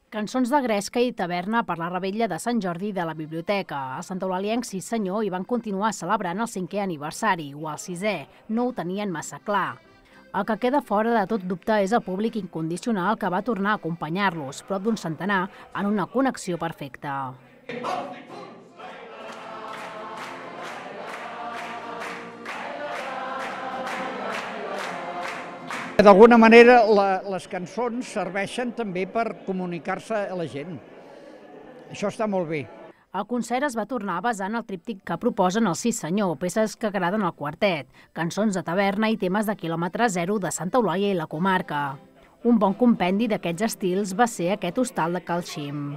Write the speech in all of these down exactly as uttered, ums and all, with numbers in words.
Cançons de gresca i taverna per la revetlla de Sant Jordi de la biblioteca. A Santa Eulàlia, sí senyor, hi van continuar celebrant el cinquè aniversari, o el sisè. No ho tenien massa clar. El que queda fora de tot dubte és el públic incondicional que va tornar a acompanyar-los, prop d'un centenar, en una connexió perfecta. D'alguna manera, la, les cançons serveixen també per comunicar-se a la gent. Això està molt bé. El concert es va tornar basant el tríptic que proposen el Sí senyor, peces que agraden al quartet, cançons de taverna i temes de quilòmetre zero de Santa Eulàlia i la comarca. Un bon compendi d'aquests estils va ser aquest hostal de Cal Xim.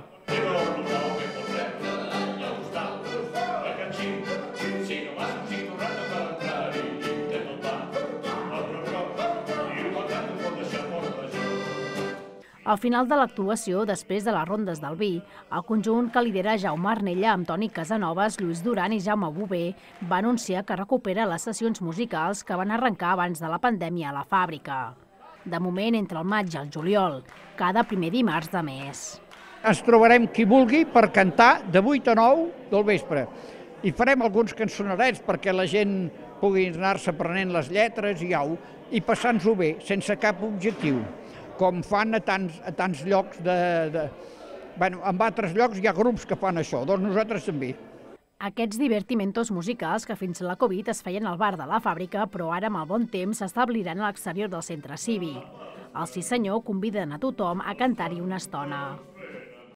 Al final de l'actuació, després de les rondes del vi, el conjunt que lidera Jaume Arnella amb Toni Casanovas, Lluís Duran i Jaume Bové va anunciar que recupera les sessions musicals que van arrencar abans de la pandèmia a la fàbrica. De moment, entre el maig i el juliol, cada primer dimarts de mes. Ens trobarem qui vulgui per cantar de vuit a nou del vespre. I farem alguns cançonerets perquè la gent pugui anar-se aprenent les lletres i au, i passant-s'ho bé, sense cap objectiu, com fan a tants, a tants llocs de... de... Bueno, en altres llocs hi ha grups que fan això, doncs nosaltres també. Aquests divertimentos musicals que fins a la Covid es feien al bar de la fàbrica, però ara amb el bon temps s'establiran a l'exterior del centre cívic. El Sí senyor conviden a tothom a cantar-hi una estona.